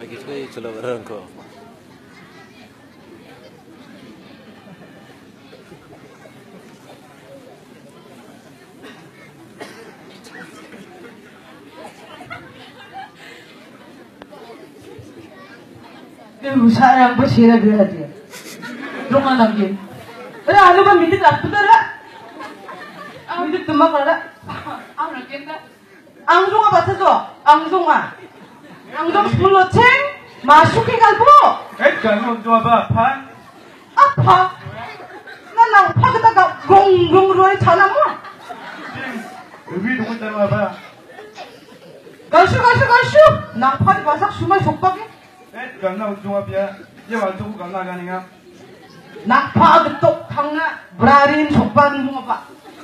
Kita coba bareng kok. Usah yang bersihnya dia aja. Rumah lagi. Ada alu kan minta tak betul tak? Minta temak ada. Anak kita. Angzung apa saja? Angzung ah. Angzung sepuluh ceng. Masukin kalbu. Kalau tu apa? Apa? Apa? Nana apa kita kau gong ruai cana mu? Lebih dulu tu apa? Gasu. Nampak di pasar semua sokpagi. Kalau tu apa? Ya waktu kalau kan ingat. Nampak getok tangga berarin sokpagi mu apa?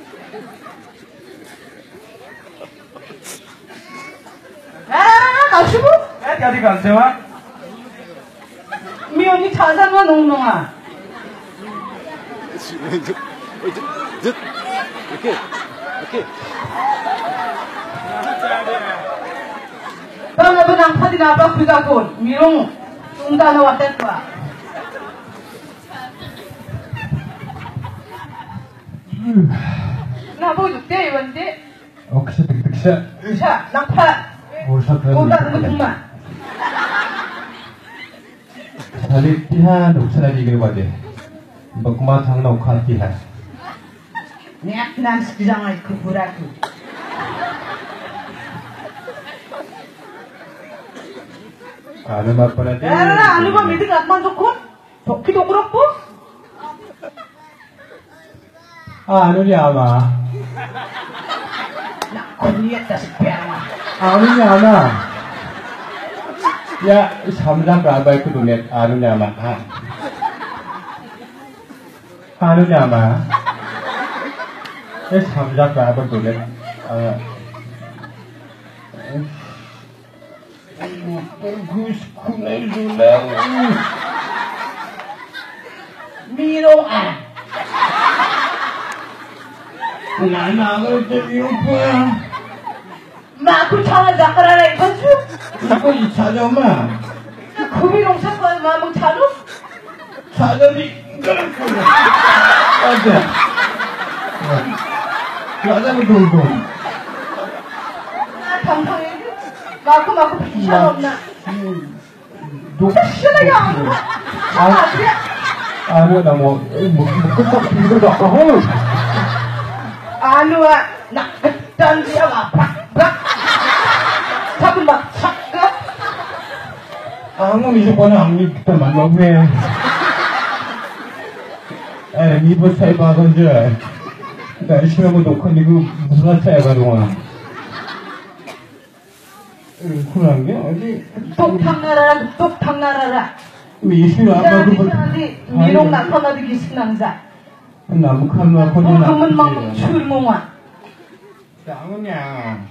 가시고? 어디 가세요? 미연이 자산과 농농아. Oke. Bang apa nang padi napa kuda mirong tungda na watet pa. Napa jukte iwante? Oksa dik-diksa. Sa napa. Kuda nungma. Salib tihan uksa di gede. Bakma thang na ukha tihan. Nek nan sekijang ay kupuraku. Ano mapala ti? Ano ba meeting atman jokon? Tokki dokroppo? Ano niya ama? Nakuniyat na si Pera. Ano niya ama? Ya, samlang rabay ko dunet. Ano niya ama? Ano niya ama? samlang rabay ko dunet. Bagus kunai dulang. Mirong ah. Nana ko jadi apa? Maku chana zakara na ibansu. Iko isaja ma. Kumirong sa kwa mamang chano. Saja di galang ko. Ada. Ada betul. 당당해. 마구 피자 없나? 실력이 안 나. 아니야 나뭐 끝까지 비교도 안 하고. 아니야 나 그딴 지야 막 자꾸 막 착각. 아무 이제거는 아무 그때 만나네. 이번 사이 봐던지. 나 심하고 놓고 이거 무슨 사이가 동안. 그런 게 어디 똑탕 나라라 미술 아마 그거 미롱 나타나기 기승남자 나무 칼로 하고 그러면 막 출몽아 장은야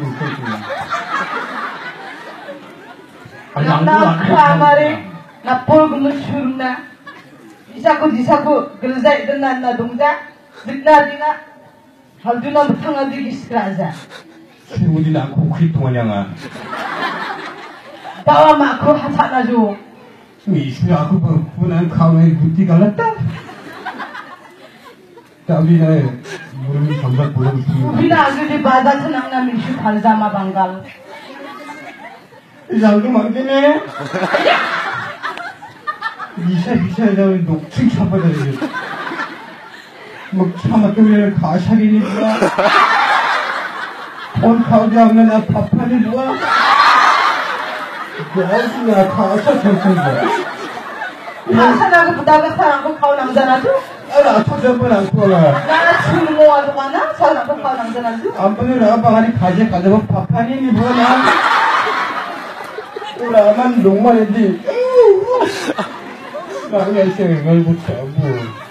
나 카마리 나 볼금은 출나 이사고 그러자 이든 나 동자 늦나디나 할두나 못탕하기 기승하자 우리 낳고 그리통하냐가 나와 마크 하찮아줘 미술아 그 분한 가만히 묻디 갈랐다 우리가 무릎이 점점 보고 싶은 우리나 아그리 바다트 낭나 미슈 발자마 방갈 이상도 망되네 미샤 녹층 차버려야 뭐 차마 때문에 가샤리니까 온 가운데 없는 나 밥하니 뭐야? 내가 가서 괜찮은데. 가사나고 부다가 사랑고 가오 남자나도? 나 초점은 안 떠나. 나 주는 거 와도 가나? 사랑고 가오 남자나도? 안 보내 나 방아리 가져가지고 밥하니 뭐야 나? 나만 녹만 했지. 나는 생을 붙여고.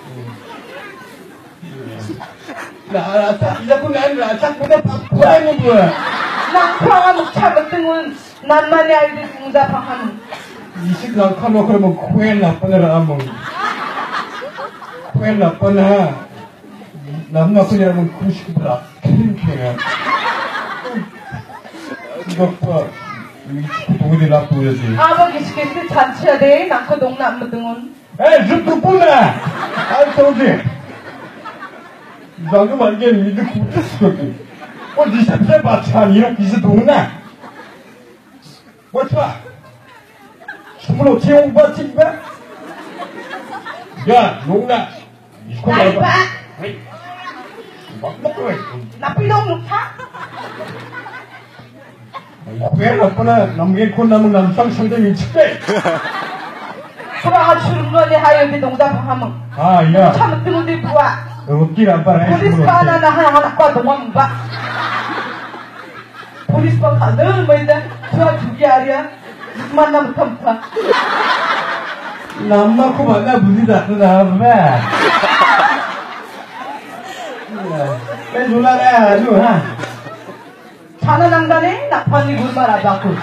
나 자꾸 난 자꾸 내 밥하니 뭐야? 난 평화 목차 같은 건 난만이 알지 공자방하는. 이식 낙하면 그러면 코에 나빠내라 뭐. 코에 나빠나. 남나쁘냐면 90%라. 캔캔. 이거 봐. 동훈이 납부해야지. 아버지 시켰을 때 잔치야 돼. 나그 동네 안 묻등은. 에이, 좀 듣고나! 아, 저기. 나도 완전 이제 구했어. 니 삽살 마차, 이렇게 있어, 동훈아. 뭐야? 춤으로 채용 받지, 마? 야, 동훈아. 나이 봐. 막 먹고 해. 나 삐동 못하? 왜 나쁘나 남게 콘나무 남상 상대미 칠때 사랑아 출근에 하여비 농담하면. 아, 야. 참 뜨문데 부아. 웃길 아빠라 해. 포리스 하나 하나 과 동안 봐. 포리스 봐 가는 뭐인데 저 두개 아니야. 만나면 탐타. 남마코 만나 무지다 나봐. 왜 놀라라 누나. 자는 남자네 나판이 굴말 아바고.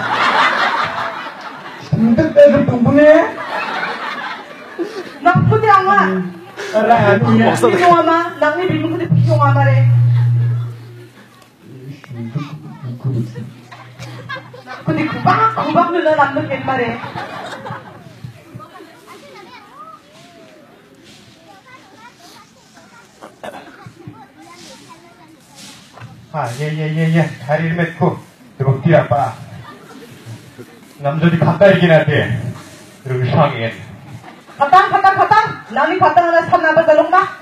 힘들 때도 동분해. 나쁘지 않아. 알아 아니야. 비용하마 낭니 비는 근데 비용하마래. 근데 구박 누나 남는 갯말에. 아, 예. 다리를 맺고, 그리고 뛰어봐. 남자들이 가까이긴 한데, 그리고 상해. Patang. Nani patang na sana ba dalong na?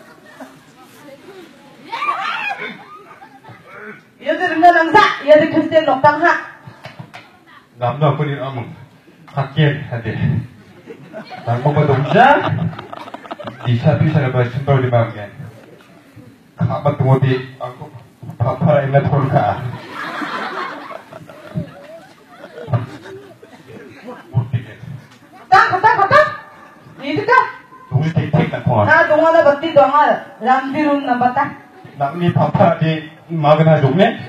Yaudah na lang sa. Yaudah Kristen loktang ha. 남자분이 너무 갖기엔 한데, 남자가 동자, 이샤피샤를 봐, 신발이 막게. 가봤도 어디, 파파라 있나 돌까. Patang. Dito ka. 동이 틱틱 나 통화. Na dunga na bati dunga. Ramdirun na bata. 남이 파파라디 막으나 좋네?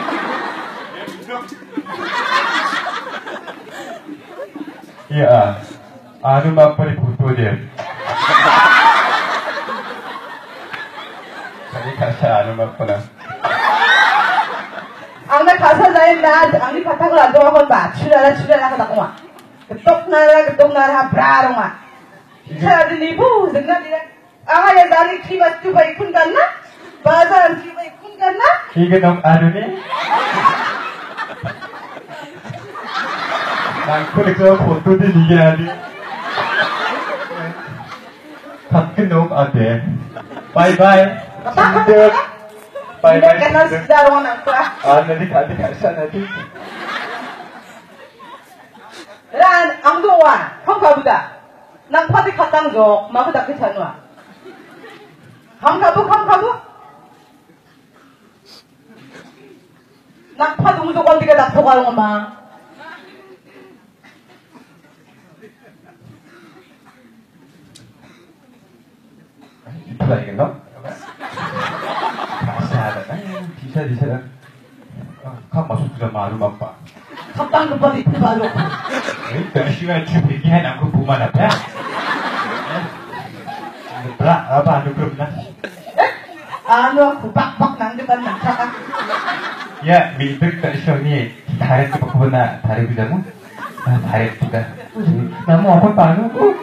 야, 아는 맛벌이 보도지. 자기 가사 아는 맛벌아. Ang nagkasalayan na, ang ipatang lado ako ba? Chulala ka na kuma. Ketok na braro nga. Sabi ni Bu, dengar dia. Ah, yang dari kibat tu baik pun kan na? Bazar kibat pun kan na? 이게 너무 아르네? 난 그래서 보도지 이게 아니. 가끔 너무 안 돼. 바이바이. 친구들. Hindi ka na daruan ang ka. nanti 가사 나지. Ran, ang doa, không kabuda. Nang pati katang do, mabuda ka chanwa. Không kabu. Nang padung do kon diga dakto ka ma. 이쁘다 이겠노? 가사하다. 디사라. 가 마속 부자 마루 맛봐. Katang do pati palo. 시간 준비해 남고 부만 앞에. 브라 아바 안 그럽나? Ano ako bakbak nang diban nang saka. 야, 미들 시험이 다래 또 보나 다래 부자고? 아, 다래 부자. 나무 어디 빠누고?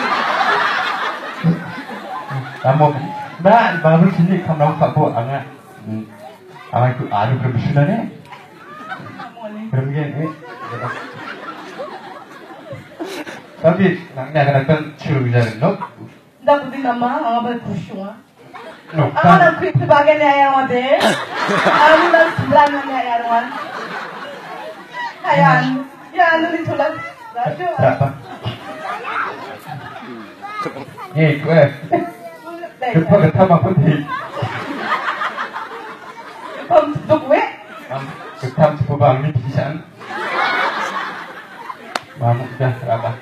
나무 나 마음을 진리 감나고 가고 아가 그 아는 그런 무슨하네? 그런 게 tapi nangnya kadang suruh bicara no. Dah budi nama, ang abad kusyunga. No. Ang anak ko ito bagay na ayaw ade. Ang lang sebelah na ayaw wan. Ayan, yan ano dito lang. Radyo. Berapa? gue. Cepat ketama putih. Pemtuk we. Ketam sepubang ini bisa. Mamuk dah berapa?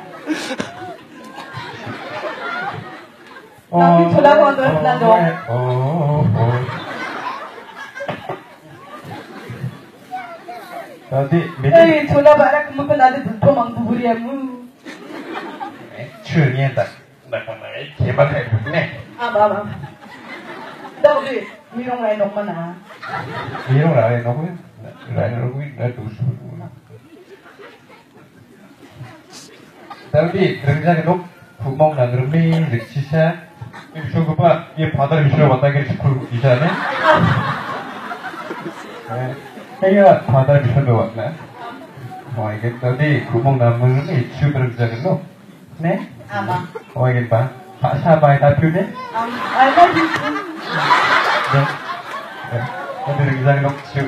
Tapi sudah mau terus dong. Tadi Eh, sudah barak mungkin ada tuh mang buburiamu. Curnya tak. Nak kebat kayak begini. Apa. Dah budi, minum lain dong mana? Minum lain aku. Lain aku dah tujuh. Tapi renjang nuk 구멍 나그름이 르치샤 저거 봐, 얘 바다를 미시러 왔다는 게 죽고 이자네. 얘가 바다를 미시러 왔나? 와 이게 tadi 구멍 나무는 이추 renjang 네? Apa? 와 이게 봐, 사바이 다퓨네? Ada di 네. tadi renjang nuk 추.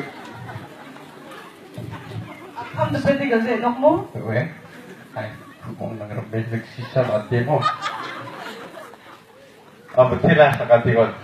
kamu seperti gak nokmu? 왜? 아이 구멍 나그름이 르치샤 맞대모. 아무 티라 잠깐 이거